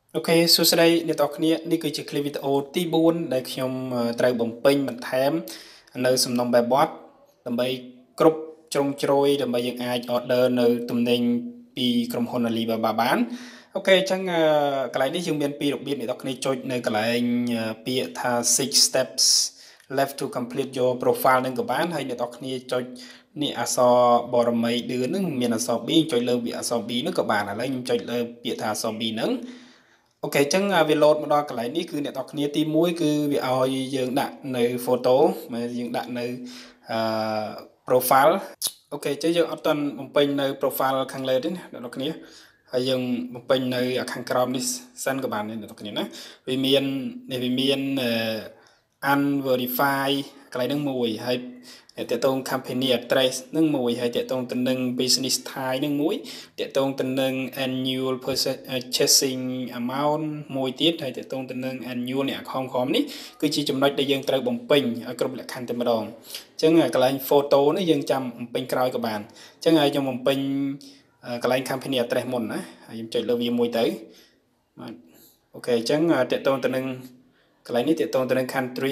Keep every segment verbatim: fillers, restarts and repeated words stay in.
អូខេសួស្តីអ្នកទាំងអស់គ្នានេះគឺជាคลิปវីដេអូទីបួនដែលខ្ញុំត្រូវបំពេញបន្ថែមនៅសំណុំបែបបទដើម្បីគ្រប់ជ្រុងជ្រោយដើម្បីយើងអាច order នៅទំនិញពីក្រុមហ៊ុន Alibaba បានអូខេអញ្ចឹងកន្លែងនេះយើងមានពីររបៀបអ្នកទាំងអស់គ្នាចុចនៅកន្លែងពាក្យថា six steps left to complete your profile នឹងក៏បានហើយអ្នកទាំងអស់គ្នាចុចនេះអក្សរបរមីឌឿនហ្នឹងមានអក្សរ B ចុចលើវាអក្សរ B ហ្នឹងក៏បានឥឡូវខ្ញុំចុចលើពាក្យថាអក្សរ B ហ្នឹងអូខេអញ្ចឹងវា load មកដល់កន្លែងនេះគឺអ្នកទាំងគ្នាទីមួយគឺវាឲ្យយើងដាក់នៅ photo មកយើងដាក់នៅអឺ profile អូខេអញ្ចឹងយើងអត់ទាន់បំពេញនៅ profile ខាងលើទេណាអ្នកទាំងគ្នាហើយយើងបំពេញនៅខាងក្រោមនេះសិនក៏បានអ្នកទាំងគ្នាណាវាមាននេះវាមាន unverify កន្លែងហ្នឹងមួយហើយតើតើ company address នឹងមួយហើយតើតើទៅនឹង business type នឹងមួយតើតើទៅនឹង annual purchasing amount មួយទៀតហើយតើតើទៅនឹង annual អ្នកខំខំនេះគឺជាចំណុចដែលយើងត្រូវបំពេញឲ្យគ្រប់លក្ខខណ្ឌតែម្ដងអញ្ចឹងកន្លែង photo នេះយើងចាំបំពេញក្រោយក៏បានអញ្ចឹងហើយខ្ញុំបំពេញកន្លែង company address មុនណាហើយខ្ញុំចុចលើវាមួយទៅបាទអូខេអញ្ចឹងតើតើទៅនឹងកន្លែងនេះតើតើទៅនឹង country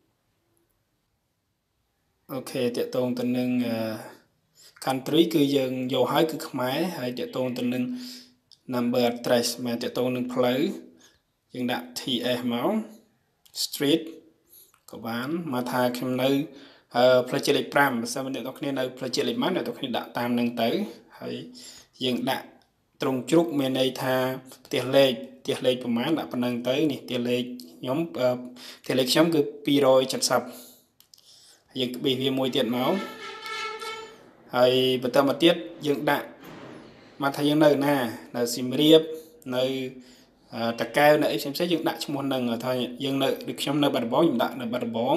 អូខេតកតងទៅនឹង country គឺយើងយកហើយគឺខ្មែរហើយតកតងទៅនឹង number address មកតកតងនឹងផ្លូវយើងដាក់ ที เอส មក street ក៏បានមកថាខ្ញុំនៅផ្លូវជាតិលេខfiveបើសិនអ្នកនរគ្នានៅផ្លូវជាតិលេខម៉ានអ្នកនរគ្នាដាក់តាមនឹងទៅហើយយើងដាក់ត្រង់ជ្រុកមានន័យថាផ្ទះលេខផ្ទះលេខប្រមាណដាក់ប៉ុណ្ណឹងទៅនេះផ្ទះលេខខ្ញុំផ្ទះលេខខ្ញុំគឺtwo seventyយើងបេះវាមួយទៀតមកហើយបន្តមកទៀតយើងដាក់មកថាយើងនៅណានៅសៀមរាបនៅតាកែវនៅអីផ្សេងផ្សេងយើងដាក់ឈ្មោះនឹងថាយើងនៅដូចខ្ញុំនៅបាត់ដំបងខ្ញុំដាក់នៅបាត់ដំបង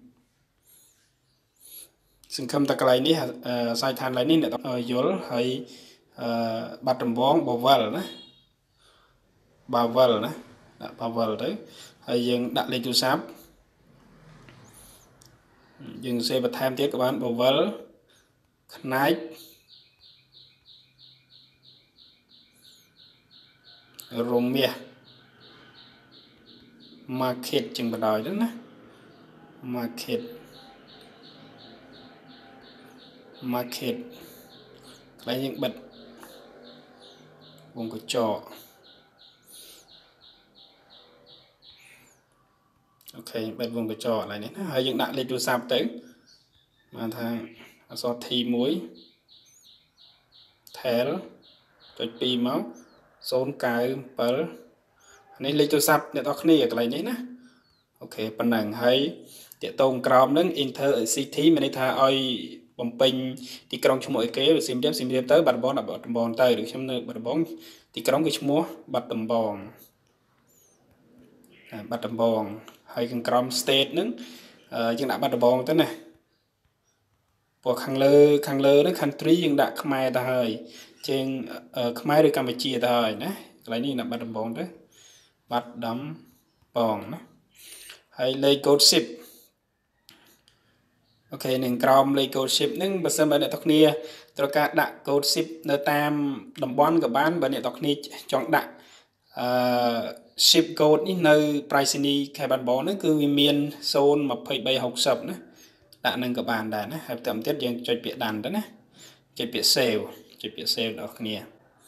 សង្ឃឹមតែកន្លែងនេះសាយឋានឡើយនេះអ្នកយល់ហើយបាត់ដំបងបវលណាបាវលណាដាក់បាវលទៅហើយយើងដាក់លេខទូរស័ព្ទយើងសេបន្ថែមទៀតក៏បានបវលផ្នែករមាស market ចឹងបណ្ដោយទៅណា market market កន្លែងយើងបិទវងកញ្ចក់អូខេបិទវងកញ្ចក់កន្លែងនេះណាហើយយើងដាក់លេខទូរស័ព្ទទៅបានថាអក្សរ T មួយ tel ចុចtwoមកzero nine sevenនេះលេខទូរស័ព្ទអ្នកនរគ្នាកន្លែងនេះណាអូខេប៉ុណ្ណឹងហើយតាកតងក្រោមនឹង enter city មានន័យថាឲ្យបំពេញទីក្រុងឈ្មោះអីគេសៀមរាបសៀមរាបទៅបាត់ដំបងបាត់ដំបងទៅឬខ្ញុំនៅបាត់ដំបងទីក្រុងគឺឈ្មោះបាត់ដំបងបាត់ដំបងហើយខាងក្រោម state ហ្នឹងយើងដាក់បាត់ដំបងទៅណាព្រោះខាងលើខាងលើហ្នឹង country យើងដាក់ខ្មែរទៅហើយជាងខ្មែរឬកម្ពុជាទៅហើយណាកន្លែងនេះដាក់បាត់ដំបងទៅបាត់ដំបងណាហើយលេខ code ship អូខេនឹងក្រោមលេខ code ship ហ្នឹងបើសិនបើអ្នកទាំងគ្នាត្រូវការដាក់ code ship នៅតាមតំបន់ក៏បានបើអ្នកទាំងគ្នាចង់ដាក់អឺ ship code នេះនៅប្រៃសណីខេត្តបាត់ដំបងហ្នឹងគឺវាមានzero two three six zeroណាដាក់នឹងក៏បានដែរណាហើយតាមទៀតយើងចុចពាក្យដានទៅណាចុចពាក្យ save ចុចពាក្យ save ដល់គ្នា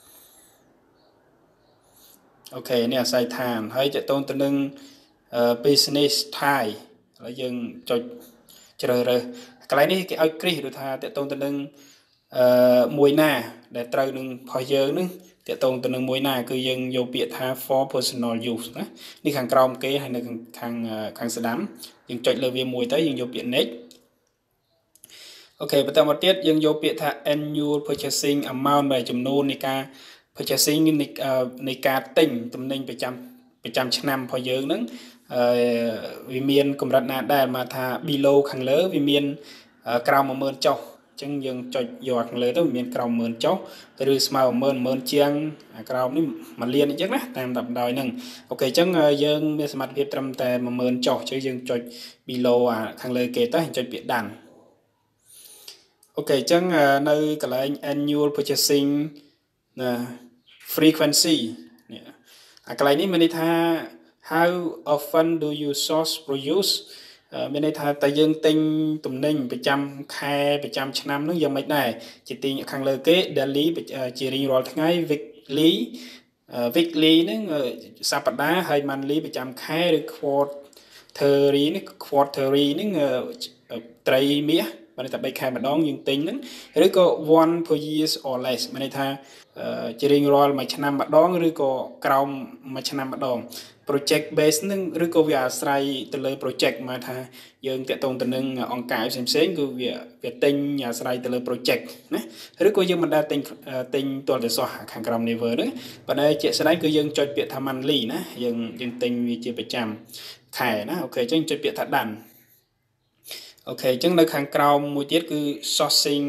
អូខេនេះអាស័យដ្ឋានហើយតទៅទៅនឹង business type ហើយយើងចុចជ្រើសរើសកន្លែងនេះគេឲ្យគ្រីសឬថាតទៅទៅនឹងអឺមួយណាដែលត្រូវនឹងរបស់យើងនឹងតទៅទៅនឹងមួយណាគឺយើងយកពាក្យថា for personal use ណានេះខាងក្រោមគេហើយនៅខាងខាងស្ដាំយើងចុចលើវាមួយទៅយើងយកពាក្យ next អូខេបន្តមកទៀតយើងយកពាក្យថា annual purchasing amount បែបចំនួននៃការ purchasing នៃនៃការទិញទំនិញប្រចាំប្រចាំឆ្នាំរបស់យើងហ្នឹងវាមានកម្រិតណាដែរមកថា below ខាងលើវាមានក្រោមone thousandចុះអញ្ចឹងយើងចុចយកខាងលើទៅវាមានក្រោមone thousandចុះឬស្មើone thousand one thousandជាងក្រោមនេះoneលានអញ្ចឹងណាតាមតាមដោយហ្នឹងអូខេអញ្ចឹងយើងមានសមត្ថភាពត្រឹមតែone thousandចុះអញ្ចឹងយើងចុច below ខាងលើគេទៅចុចពាក្យដានអូខេអញ្ចឹងនៅកន្លែង annual purchasing frequency នេះឥអាកន្លែងនេះមានន័យថា how often do you source produce មានន័យថាតើយើងទិញទំនិញប្រចាំខែប្រចាំឆ្នាំនោះយ៉ាងម៉េចដែរជាទីខាងលើគេ daily ជារៀងរាល់ថ្ងៃ weekly weekly ហ្នឹងសប្តាហ៍ហើយ monthly ប្រចាំខែឬ quarterly នេះ quarterly ហ្នឹងត្រីមាសមានន័យថាបីខែម្ដងយើងទិញហ្នឹងឬក៏ one per years or less មានន័យថាជារៀងរាល់មួយឆ្នាំម្ដងឬក៏ក្រោមមួយឆ្នាំម្ដង project base ហ្នឹងឬក៏វាអាស្រ័យទៅលើ project មកថាយើងតាក់ទងទៅនឹងអង្គការផ្សេងៗគឺវាវាទិញអាស្រ័យទៅលើ project ណាឬក៏យើងមិនដែលទិញទិញទាល់តែសោះខាងក្រោម never ហ្នឹងប៉ុន្តែជាក់ស្ដែងគឺយើងចុចពាក្យថា monthly ណាយើងយើងទិញវាជាប្រចាំខែណាអូខេអញ្ចឹងចុចពាក្យថា done អូខេអញ្ចឹងនៅខាងក្រោមមួយទៀតគឺ sourcing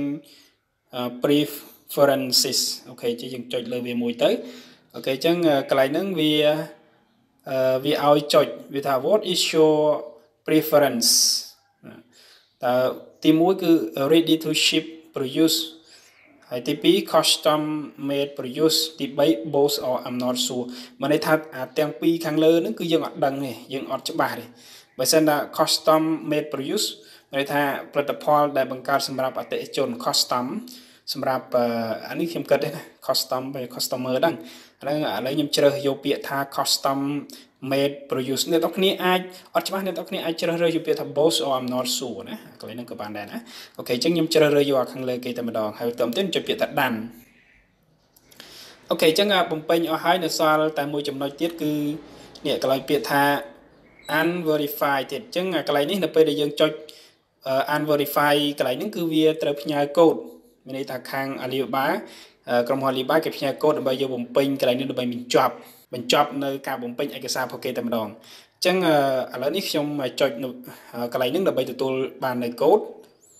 preferences អូខេជាយើងចុចលើវាមួយទៅអូខេអញ្ចឹងកន្លែងហ្នឹងវាវាឲ្យចុចវាថា what is your preference តើទីមួយគឺ ready to ship produce ហើយទីពីរ custom made produce ទីបី both or I'm not sure មានន័យថាទាំងពីរខាងលើហ្នឹងគឺយើងអត់ដឹងទេយើងអត់ច្បាស់ទេបើសិនថា custom made produce មានន័យថាផលិតផលដែលបង្កើតសម្រាប់អតិថិជន custom សម្រាប់អានេះខ្ញុំគិតទេណា custom by customer ហ្នឹងឥឡូវឥឡូវខ្ញុំជ្រើសយកពាក្យថា custom made produce អ្នកនរគ្នាអាចអត់ច្បាស់អ្នកនរគ្នាអាចជ្រើសរើសយកពាក្យថា both or I'm not sure ណាកន្លែងហ្នឹងក៏បានដែរណាអូខេអញ្ចឹងខ្ញុំជ្រើសរើសយកខាងលើគេតែម្ដងហើយតើមទៀតចុចពាក្យថា done អូខេអញ្ចឹងបំពេញអស់ហើយនៅសល់តែមួយចំណុចទៀតគឺនេះកន្លែងពាក្យថា unverified ទៀតអញ្ចឹងកន្លែងនេះនៅពេលដែលយើងចុច unverify កន្លែងហ្នឹងគឺវាត្រូវផ្ញើកូដមានន័យថាខាង Alibaba ក្រុមហ៊ុន Alibaba គេផ្ញើកូដដើម្បីយកបំពេញកន្លែងនេះដើម្បីបញ្ចប់បញ្ចប់នៅការបំពេញឯកសាររបស់គេតែម្ដងអញ្ចឹងឥឡូវនេះខ្ញុំចុចកន្លែងហ្នឹងដើម្បីទទួលបាននៅកូដ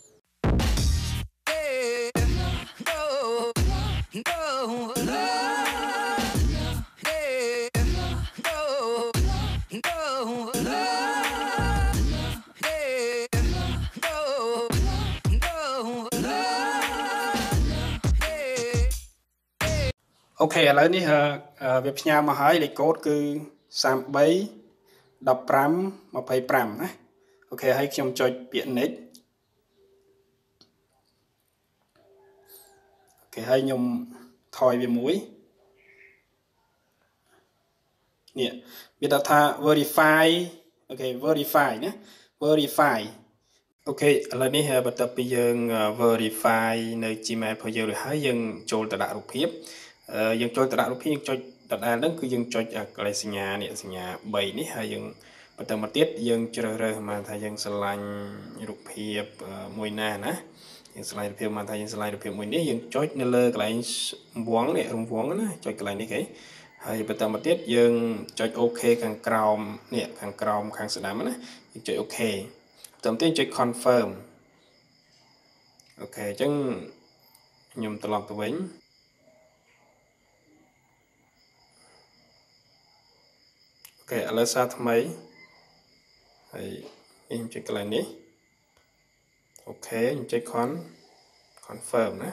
អូខេឥឡូវនេះវាផ្ញើមកហើយលេខកូដគឺសាមបី ដប់ប្រាំ ម្ភៃប្រាំណាអូខេហើយខ្ញុំចុចពាក្យ next អូខេហើយខ្ញុំថយវាមួយនេះវាដាក់ថា verify អូខេ verify ណា verify អូខេឥឡូវនេះបន្ទាប់ពីយើង verify នៅ Gmail របស់យើងរួចហើយយើងចូលទៅដាក់រូបភាពយើងចូលទៅដាក់រូបភាពយើងចុចដដែលហ្នឹងគឺយើងចុចកន្លែងសញ្ញានេះសញ្ញាបីនេះហើយយើងបន្តមកទៀតយើងជ្រើសរើសមកថាយើងឆ្លាញ់រូបភាពមួយណាណាយើងឆ្លាញ់រូបភាពមកថាយើងឆ្លាញ់រូបភាពមួយនេះយើងចុចនៅលើកន្លែងរង្វង់នេះរង្វង់ណាចុចកន្លែងនេះគេហើយបន្តមកទៀតយើងចុច OK ខាងក្រោមនេះខាងក្រោមខាងស្ដាំណាយើងចុច OK បន្តមកទៀតចុច confirm អូខេអញ្ចឹងខ្ញុំត្រឡប់ទៅវិញអូខេឥឡូវសារថ្មីហើយខ្ញុំចុចកន្លែងនេះអូខេខ្ញុំចុច con confirm ណា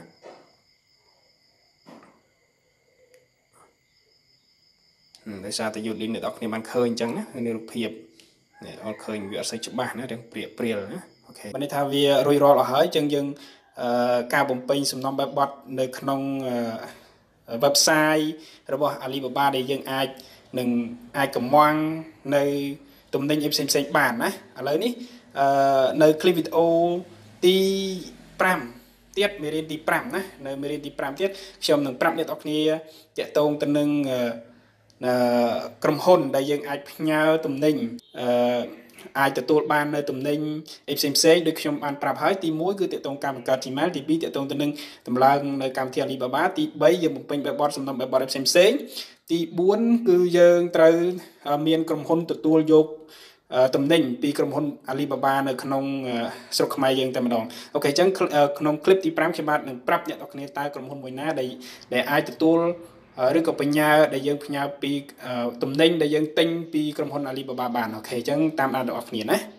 ដោយសារតែ YouTube អ្នកនរគ្នាបានឃើញអញ្ចឹងណានៅរូបភាពនេះអត់ឃើញវាអត់សូវច្បាស់ណាទាំងព្រាកព្រាលណាអូខេបានន័យថាវារួចរាល់អស់ហើយអញ្ចឹងយើងការបំពេញសំណុំបែបបទនៅក្នុង website របស់ Alibaba ដែលយើងអាចនឹងអាចកំងនៅទំនិញផ្សេងផ្សេងបានណាឥឡូវនេះនៅคลิปវីដេអូទីប្រាំទៀតមេរៀនទីប្រាំណានៅមេរៀនទីប្រាំទៀតខ្ញុំនឹងប្រាប់អ្នកនរគ្នាតាក់ទងទៅនឹងក្រុមហ៊ុនដែលយើងអាចផ្ញើទំនិញអាចទទួលបាននៅទំនិញផ្សេងផ្សេងដូចខ្ញុំបានប្រាប់ហើយទីមួយគឺតាក់ទងការបង្កើត Gmail ទីពីរតាក់ទងទៅនឹងតម្លើងនៅកម្មវិធី Alibaba ទីបីយើងបំពេញបែបបទសំណុំបែបបទផ្សេងផ្សេងទីបួនគឺយើងត្រូវមានក្រុមហ៊ុនទទួលយកទំនិញពីក្រុមហ៊ុន Alibaba នៅក្នុងស្រុកខ្មែរយើងតែម្ដងអូខេអញ្ចឹងក្នុងคลิปទីប្រាំខ្ញុំបាទនឹងប្រាប់អ្នកនរគ្នាតើក្រុមហ៊ុនមួយណាដែលដែលអាចទទួលឬក៏បញ្ញាដែលយើងផ្ញើពីទំនិញដែលយើងទិញពីក្រុមហ៊ុន Alibaba បានអូខេអញ្ចឹងតាមដានអ្នកនរគ្នាណា